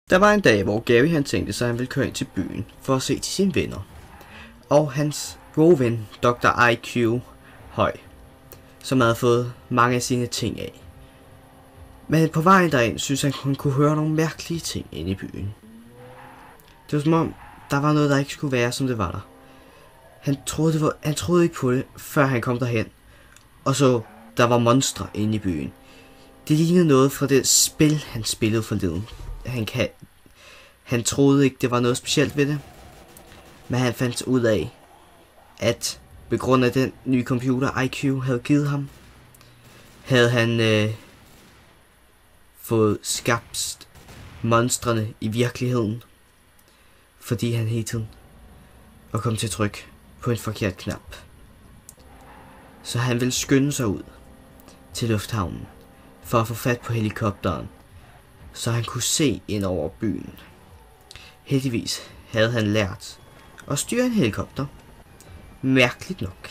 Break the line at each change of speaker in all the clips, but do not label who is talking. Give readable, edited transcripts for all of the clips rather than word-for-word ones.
Der var en dag, hvor Gary han tænkte sig, at han ville køre ind til byen for at se til sine venner. Og hans gode ven, Dr. IQ Høj, som havde fået mange af sine ting af. Men på vejen derind, synes han kunne høre nogle mærkelige ting inde i byen. Det var som om, der var noget, der ikke skulle være, som det var der. Han troede ikke på det, før han kom derhen. Og så, der var monstre inde i byen. Det lignede noget fra det spil, han spillede forleden. Han troede ikke, det var noget specielt ved det. Men han fandt ud af, at på grund af den nye computer, IQ havde givet ham, havde han fået skabt monstrene i virkeligheden. Fordi han hele tiden var kommet til at trykke på en forkert knap. Så han ville skynde sig ud til lufthavnen for at få fat på helikopteren, så han kunne se ind over byen. Heldigvis havde han lært at styre en helikopter. Mærkeligt nok.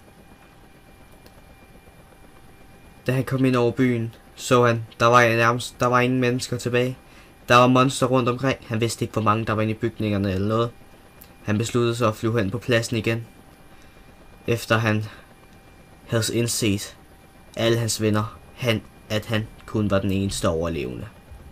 Da han kom ind over byen, så han, der var ingen mennesker tilbage. Der var monster rundt omkring. Han vidste ikke, hvor mange der var inde i bygningerne eller noget. Han besluttede sig at flyve hen på pladsen igen, efter han havde indset alle hans venner, at han kun var den eneste overlevende.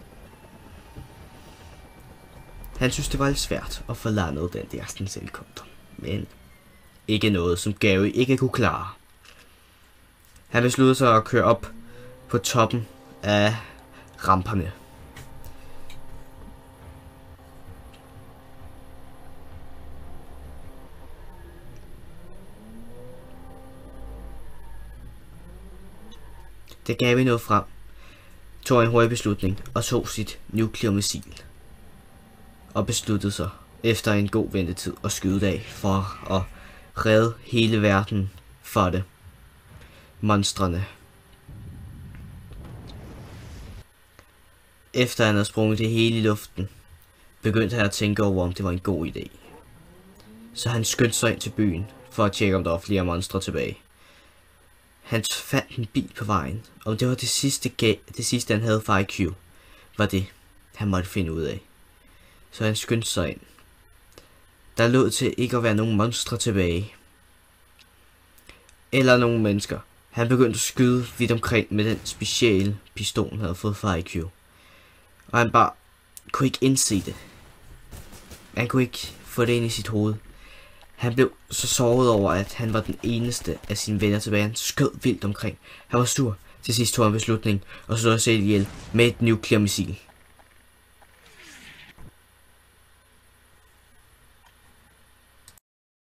Han synes, det var lidt svært at få landet den der helikopter, men ikke noget, som Gary ikke kunne klare. Han besluttede sig at køre op på toppen af ramperne. Da Gary nåede frem, tog en hurtig beslutning og tog sit nuklearmissil. Og besluttede sig efter en god ventetid at skyde af for at redde hele verden for det. Monstrene. Efter han havde sprunget det hele i luften, begyndte han at tænke over, om det var en god idé. Så han skyndte sig ind til byen for at tjekke, om der var flere monstre tilbage. Han fandt en bil på vejen, og det var det sidste han havde fra IQ, var det han måtte finde ud af. Så han skyndte sig ind. Der lod til ikke at være nogen monstre tilbage. Eller nogen mennesker. Han begyndte at skyde vidt omkring med den specielle pistol, han havde fået fra IQ. Og han bare kunne ikke indse det. Han kunne ikke få det ind i sit hoved. Han blev så såret over, at han var den eneste af sine venner tilbage. Han skød vildt omkring. Han var sur. Til sidst tog han beslutning og slog sig selv ihjel med et nuklearmissil.